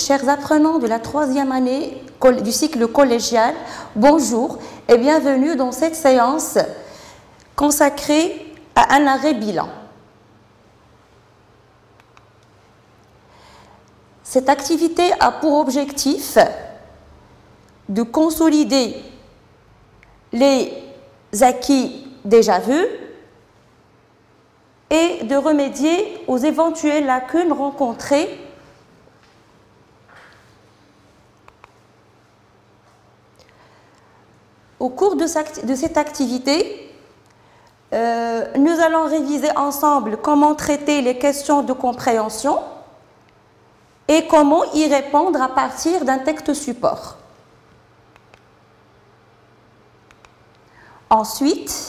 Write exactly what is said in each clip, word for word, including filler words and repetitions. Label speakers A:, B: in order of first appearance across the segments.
A: chers apprenants de la troisième année du cycle collégial, bonjour et bienvenue dans cette séance consacrée à un arrêt bilan. Cette activité a pour objectif de consolider les acquis déjà vus et de remédier aux éventuelles lacunes rencontrées au cours de cette activité. Euh, nous allons réviser ensemble comment traiter les questions de compréhension et comment y répondre à partir d'un texte support. Ensuite,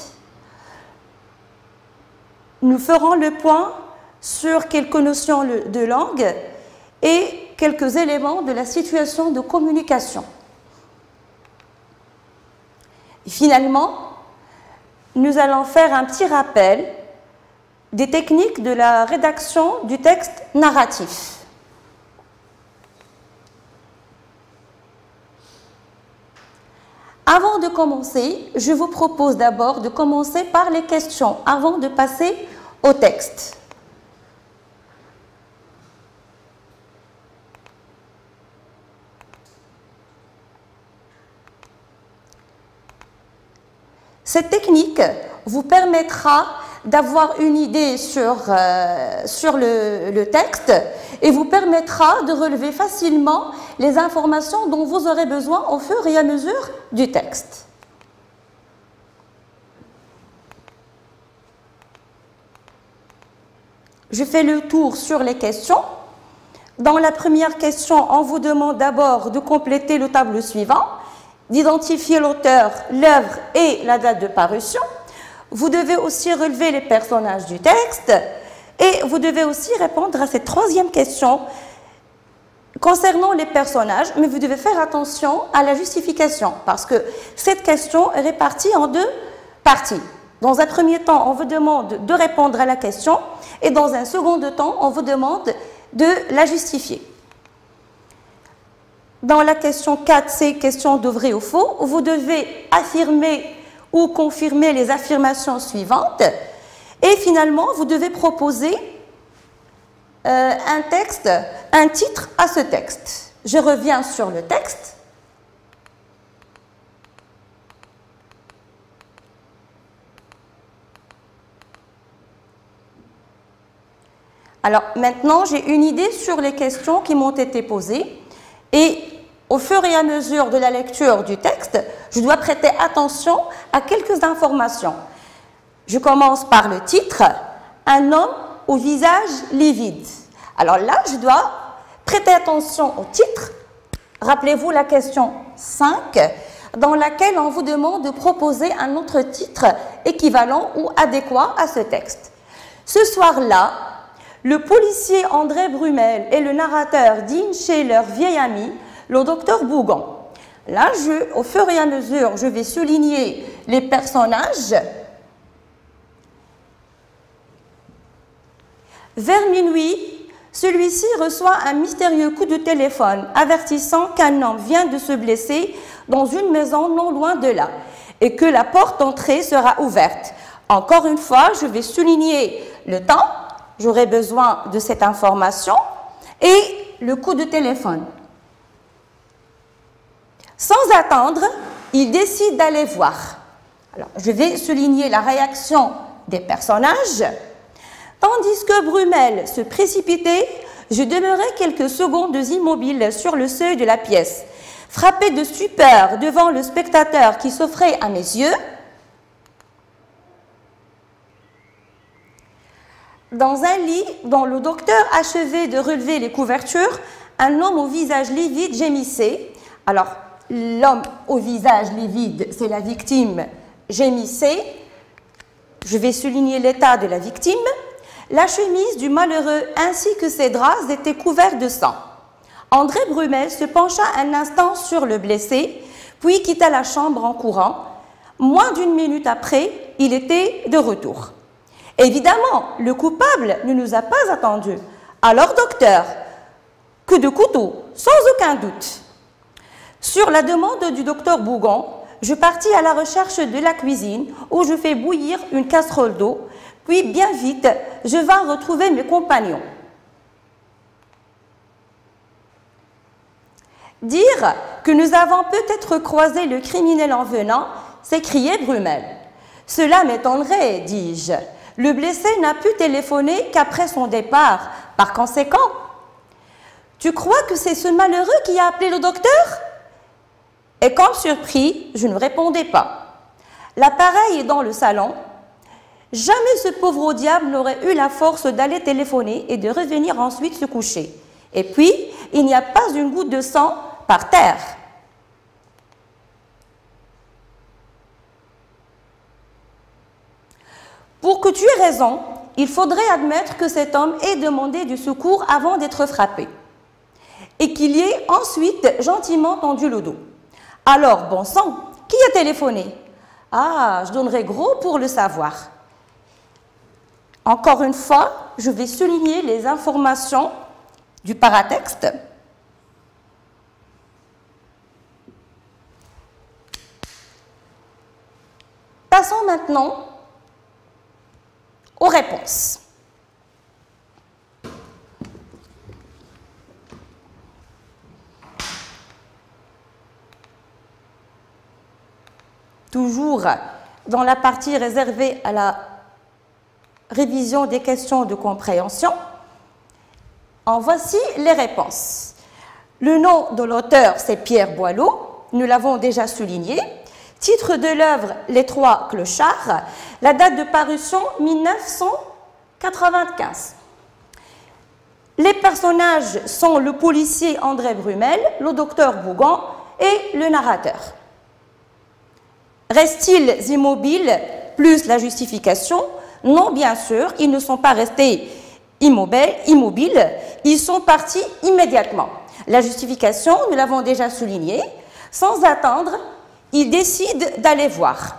A: nous ferons le point sur quelques notions de langue et quelques éléments de la situation de communication. Et finalement, nous allons faire un petit rappel des techniques de la rédaction du texte narratif. Avant de commencer, je vous propose d'abord de commencer par les questions avant de passer au texte. Cette technique vous permettra d'avoir une idée sur, euh, sur le, le texte et vous permettra de relever facilement les informations dont vous aurez besoin au fur et à mesure du texte. Je fais le tour sur les questions. Dans la première question, on vous demande d'abord de compléter le tableau suivant, d'identifier l'auteur, l'œuvre et la date de parution. Vous devez aussi relever les personnages du texte et vous devez aussi répondre à cette troisième question concernant les personnages, mais vous devez faire attention à la justification parce que cette question est répartie en deux parties. Dans un premier temps, on vous demande de répondre à la question et dans un second temps, on vous demande de la justifier. Dans la question quatre, c'est question de vrai ou faux. Vous devez affirmer ou confirmer les affirmations suivantes. Et finalement, vous devez proposer euh, un texte, un titre à ce texte. Je reviens sur le texte. Alors maintenant, j'ai une idée sur les questions qui m'ont été posées. Et au fur et à mesure de la lecture du texte, je dois prêter attention à quelques informations. Je commence par le titre, « Un homme au visage livide ». Alors là, je dois prêter attention au titre. Rappelez-vous la question cinq, dans laquelle on vous demande de proposer un autre titre équivalent ou adéquat à ce texte. Ce soir-là, le policier André Brumel et le narrateur dînent chez leur vieil ami, le docteur Bougon. Là, je, au fur et à mesure, je vais souligner les personnages. Vers minuit, celui-ci reçoit un mystérieux coup de téléphone avertissant qu'un homme vient de se blesser dans une maison non loin de là et que la porte d'entrée sera ouverte. Encore une fois, je vais souligner le temps. J'aurai besoin de cette information et le coup de téléphone. Sans attendre, il décide d'aller voir. Alors, je vais souligner la réaction des personnages. Tandis que Brumel se précipitait, je demeurais quelques secondes immobiles sur le seuil de la pièce, frappé de stupeur devant le spectateur qui s'offrait à mes yeux. Dans un lit dont le docteur achevait de relever les couvertures, un homme au visage livide gémissait. Alors, l'homme au visage livide, c'est la victime, gémissait. Je vais souligner l'état de la victime. La chemise du malheureux ainsi que ses draps étaient couverts de sang. André Brumel se pencha un instant sur le blessé, puis quitta la chambre en courant. Moins d'une minute après, il était de retour. Évidemment, le coupable ne nous a pas attendus. Alors, docteur, que de couteau, sans aucun doute. Sur la demande du docteur Bougon, je partis à la recherche de la cuisine où je fais bouillir une casserole d'eau, puis bien vite, je vins retrouver mes compagnons. Dire que nous avons peut-être croisé le criminel en venant, s'écriait Brumel. Cela m'étonnerait, dis-je. Le blessé n'a pu téléphoner qu'après son départ. Par conséquent, tu crois que c'est ce malheureux qui a appelé le docteur? Et comme surpris, je ne répondais pas. L'appareil est dans le salon. Jamais ce pauvre diable n'aurait eu la force d'aller téléphoner et de revenir ensuite se coucher. Et puis, il n'y a pas une goutte de sang par terre. Pour que tu aies raison, il faudrait admettre que cet homme ait demandé du secours avant d'être frappé et qu'il y ait ensuite gentiment tendu le dos. Alors, bon sang, qui a téléphoné? Ah, je donnerais gros pour le savoir. Encore une fois, je vais souligner les informations du paratexte. Passons maintenant aux réponses. Toujours dans la partie réservée à la révision des questions de compréhension, en voici les réponses. Le nom de l'auteur, c'est Pierre Boileau, nous l'avons déjà souligné. Titre de l'œuvre, Les Trois Clochards. La date de parution, mille neuf cent quatre-vingt-quinze. Les personnages sont le policier André Brumel, le docteur Bougon et le narrateur. Restent-ils immobiles plus la justification? Non, bien sûr, ils ne sont pas restés immobiles, immobiles, ils sont partis immédiatement. La justification, nous l'avons déjà souligné, sans attendre, ils décident d'aller voir.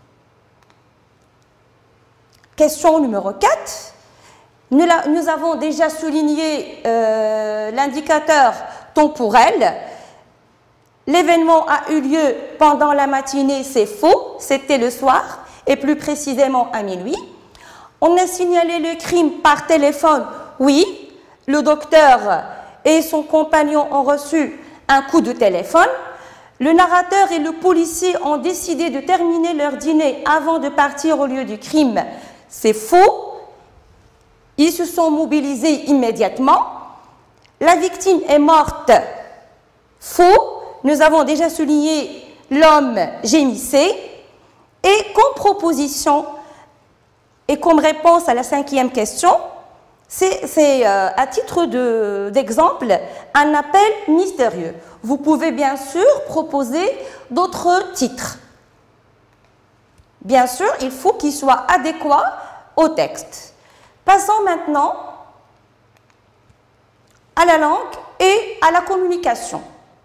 A: Question numéro quatre. Nous, la, nous avons déjà souligné euh, l'indicateur temporel. L'événement a eu lieu pendant la matinée, c'est faux, c'était le soir, et plus précisément à minuit. On a signalé le crime par téléphone, oui, le docteur et son compagnon ont reçu un coup de téléphone. Le narrateur et le policier ont décidé de terminer leur dîner avant de partir au lieu du crime, c'est faux. Ils se sont mobilisés immédiatement. La victime est morte, faux. Nous avons déjà souligné l'homme gémissait. Et comme proposition et comme réponse à la cinquième question, c'est euh, à titre d'exemple de, un appel mystérieux. Vous pouvez bien sûr proposer d'autres titres. Bien sûr, il faut qu'il soit adéquat au texte. Passons maintenant à la langue et à la communication.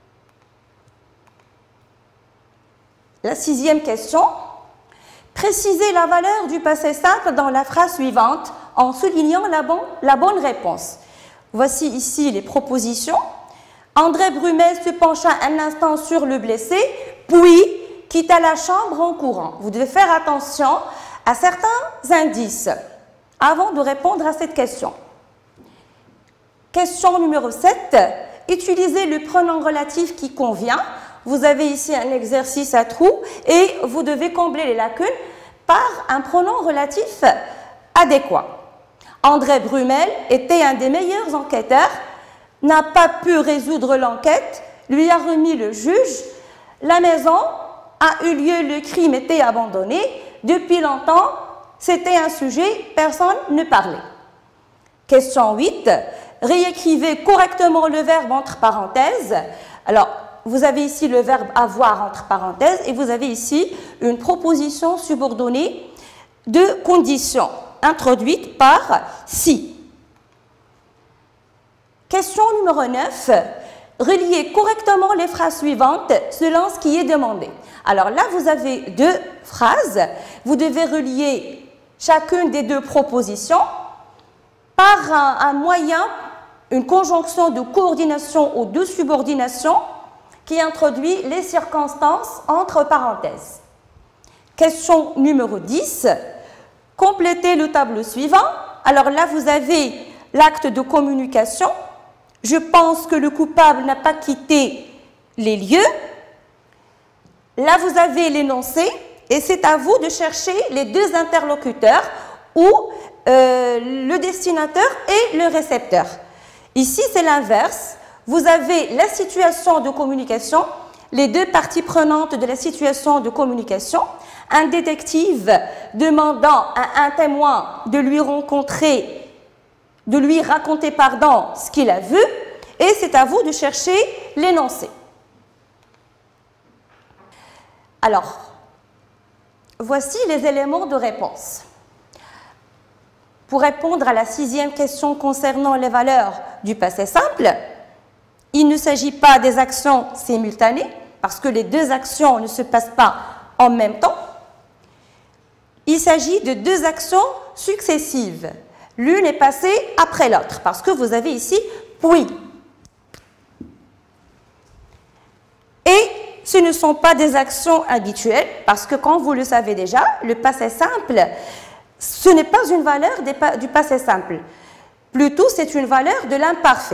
A: La sixième question. Précisez la valeur du passé simple dans la phrase suivante en soulignant la, bon, la bonne réponse. Voici ici les propositions. André Brumel se pencha un instant sur le blessé, puis quitta la chambre en courant. Vous devez faire attention à certains indices avant de répondre à cette question. Question numéro sept. Utilisez le pronom relatif qui convient. Vous avez ici un exercice à trous et vous devez combler les lacunes par un pronom relatif adéquat. André Brumel était un des meilleurs enquêteurs, n'a pas pu résoudre l'enquête, lui a remis le juge. La maison a eu lieu, le crime était abandonné. Depuis longtemps, c'était un sujet, personne ne parlait. Question huit. Réécrivez correctement le verbe entre parenthèses. Alors, vous avez ici le verbe avoir entre parenthèses et vous avez ici une proposition subordonnée de condition introduite par si. Question numéro neuf. Reliez correctement les phrases suivantes selon ce qui est demandé. Alors là, vous avez deux phrases. Vous devez relier chacune des deux propositions par un, un moyen une conjonction de coordination ou de subordination qui introduit les circonstances entre parenthèses. Question numéro dix. Complétez le tableau suivant. Alors là, vous avez l'acte de communication. Je pense que le coupable n'a pas quitté les lieux. Là, vous avez l'énoncé et c'est à vous de chercher les deux interlocuteurs ou euh, le destinataire et le récepteur. Ici, c'est l'inverse. Vous avez la situation de communication, les deux parties prenantes de la situation de communication, un détective demandant à un témoin de lui rencontrer, de lui raconter, pardon, ce qu'il a vu, et c'est à vous de chercher l'énoncé. Alors, voici les éléments de réponse. Pour répondre à la sixième question concernant les valeurs du passé simple, il ne s'agit pas des actions simultanées, parce que les deux actions ne se passent pas en même temps. Il s'agit de deux actions successives. L'une est passée après l'autre, parce que vous avez ici « puis ». Et ce ne sont pas des actions habituelles, parce que, comme vous le savez déjà, le passé simple, ce n'est pas une valeur du passé simple. Plutôt, c'est une valeur de l'imparfait.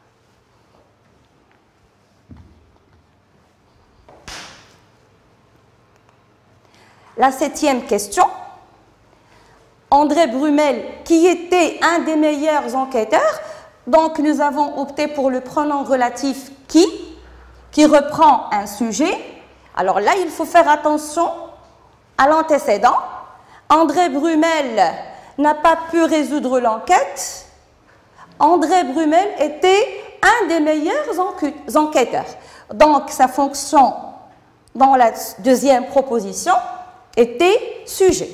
A: La septième question. André Brumel, qui était un des meilleurs enquêteurs, donc nous avons opté pour le pronom relatif « qui », qui reprend un sujet. Alors là, il faut faire attention à l'antécédent. André Brumel n'a pas pu résoudre l'enquête. André Brumel était un des meilleurs enquêteurs. Donc, sa fonction dans la deuxième proposition était sujet.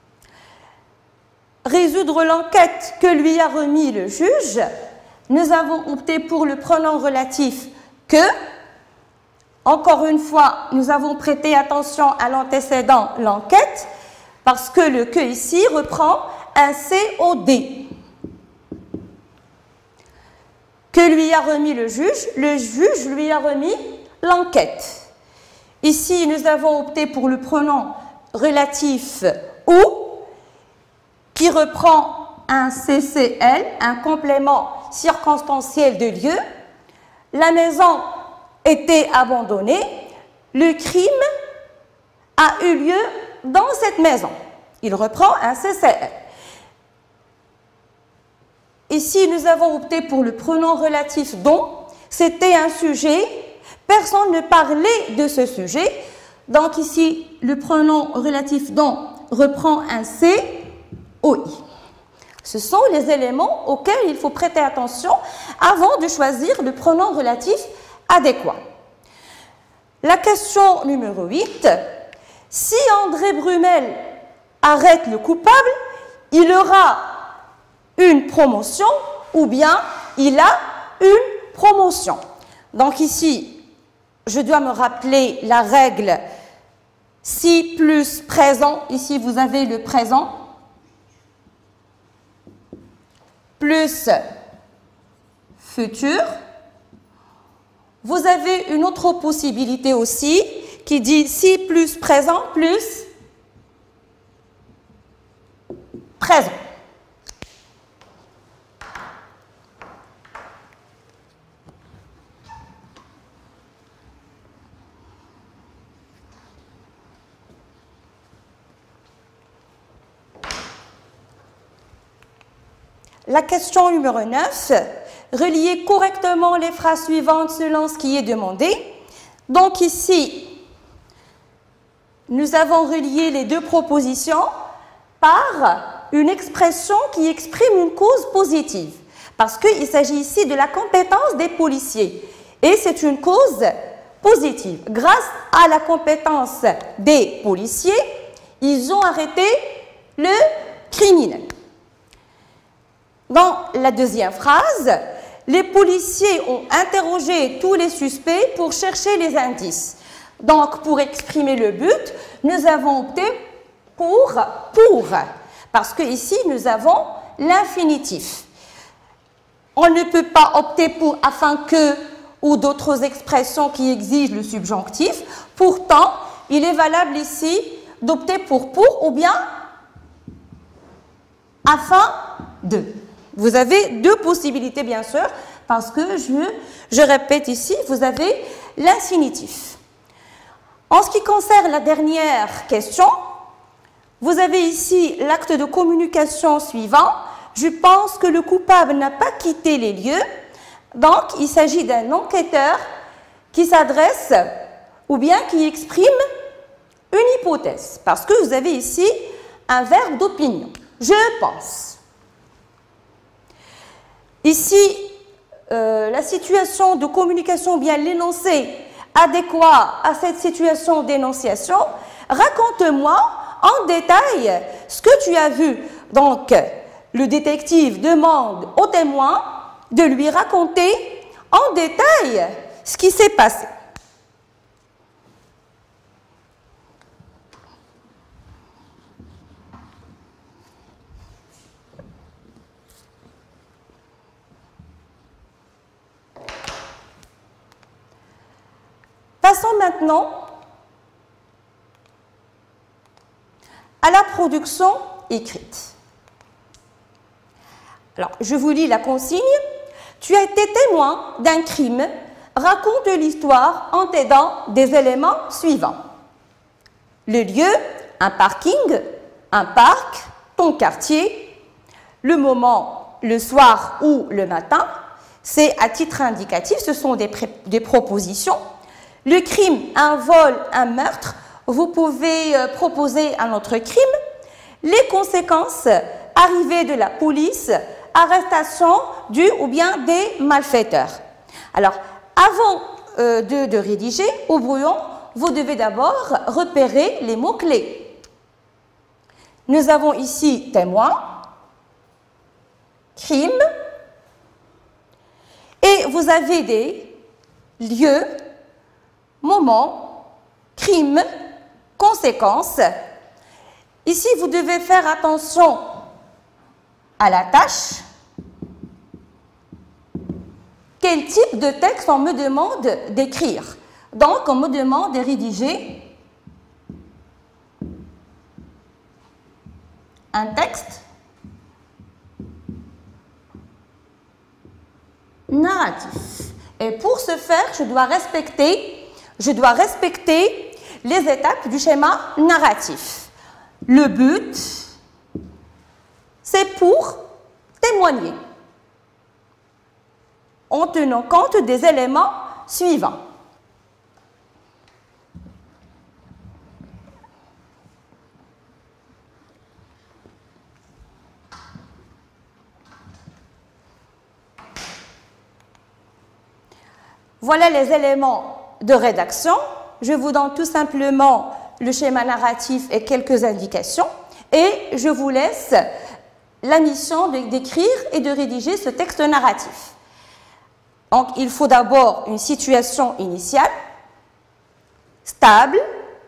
A: Résoudre l'enquête que lui a remis le juge, nous avons opté pour le pronom relatif « que ». Encore une fois, nous avons prêté attention à l'antécédent « l'enquête » parce que le « que » ici reprend un C O D. Que lui a remis le juge? Le juge lui a remis l'enquête. Ici, nous avons opté pour le pronom relatif « ou » qui reprend un C C L, un complément circonstanciel de lieu. La maison était abandonnée. Le crime a eu lieu dans cette maison. Il reprend un C C L. Ici, nous avons opté pour le pronom relatif « dont ». C'était un sujet. Personne ne parlait de ce sujet. Donc ici, le pronom relatif « dont » reprend un C O I. Ce sont les éléments auxquels il faut prêter attention avant de choisir le pronom relatif adéquat. La question numéro huit. Si André Brumel arrête le coupable, il aura une promotion ou bien il a une promotion. Donc ici, je dois me rappeler la règle si plus présent. Ici, vous avez le présent plus futur. Vous avez une autre possibilité aussi qui dit si plus présent plus présent. La question numéro neuf, reliez correctement les phrases suivantes selon ce qui est demandé. Donc ici, nous avons relié les deux propositions par une expression qui exprime une cause positive. Parce qu'il s'agit ici de la compétence des policiers. Et c'est une cause positive. Grâce à la compétence des policiers, ils ont arrêté le criminel. Dans la deuxième phrase, les policiers ont interrogé tous les suspects pour chercher les indices. Donc, pour exprimer le but, nous avons opté pour « pour », parce qu'ici, nous avons l'infinitif. on ne peut pas opter pour afin que ou d'autres expressions qui exigent le subjonctif. Pourtant, il est valable ici d'opter pour pour ou bien afin de. Vous avez deux possibilités, bien sûr, parce que je, je répète ici, vous avez l'infinitif. En ce qui concerne la dernière question, vous avez ici l'acte de communication suivant. Je pense que le coupable n'a pas quitté les lieux. Donc, il s'agit d'un enquêteur qui s'adresse ou bien qui exprime une hypothèse. Parce que vous avez ici un verbe d'opinion. Je pense. Ici, euh, la situation de communication, bien l'énoncé adéquat à cette situation d'énonciation, raconte-moi en détail ce que tu as vu. Donc, le détective demande au témoin de lui raconter en détail ce qui s'est passé. Passons maintenant à la production écrite. Alors, je vous lis la consigne. Tu as été témoin d'un crime. Raconte l'histoire en t'aidant des éléments suivants. Le lieu, un parking, un parc, ton quartier, le moment, le soir ou le matin. C'est à titre indicatif, ce sont des, des propositions. Le crime, un vol, un meurtre, vous pouvez euh, proposer un autre crime. Les conséquences, arrivée de la police, arrestation du ou bien des malfaiteurs. Alors, avant euh, de, de rédiger au brouillon, vous devez d'abord repérer les mots-clés. Nous avons ici témoin, crime, et vous avez des lieux, moment, crime, conséquences. Ici, vous devez faire attention à la tâche. Quel type de texte on me demande d'écrire? Donc, on me demande de rédiger un texte narratif. Et pour ce faire, je dois respecter Je dois respecter les étapes du schéma narratif. Le but, c'est pour témoigner en tenant compte des éléments suivants. Voilà les éléments de rédaction. Je vous donne tout simplement le schéma narratif et quelques indications et je vous laisse la mission d'écrire et de rédiger ce texte narratif. Donc, il faut d'abord une situation initiale, stable,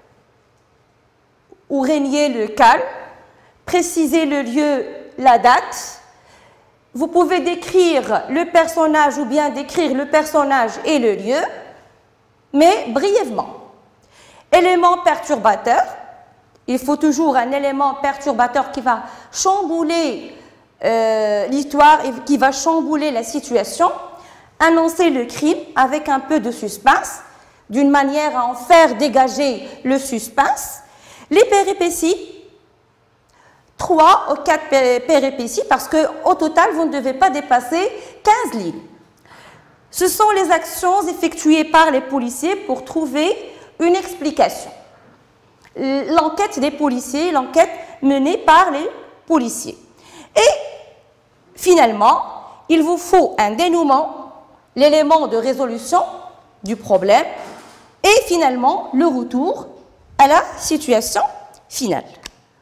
A: où régnait le calme, préciser le lieu, la date. Vous pouvez décrire le personnage ou bien décrire le personnage et le lieu, mais brièvement. Élément perturbateur, il faut toujours un élément perturbateur qui va chambouler euh, l'histoire et qui va chambouler la situation. Annoncer le crime avec un peu de suspense, d'une manière à en faire dégager le suspense. Les péripéties, trois ou quatre péripéties, parce qu'au total, vous ne devez pas dépasser quinze lignes. Ce sont les actions effectuées par les policiers pour trouver une explication. L'enquête des policiers, l'enquête menée par les policiers. Et finalement, il vous faut un dénouement, l'élément de résolution du problème et finalement le retour à la situation finale.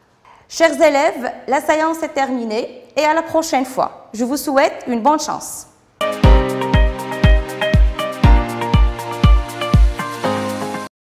A: Chers élèves, la séance est terminée et à la prochaine fois. Je vous souhaite une bonne chance.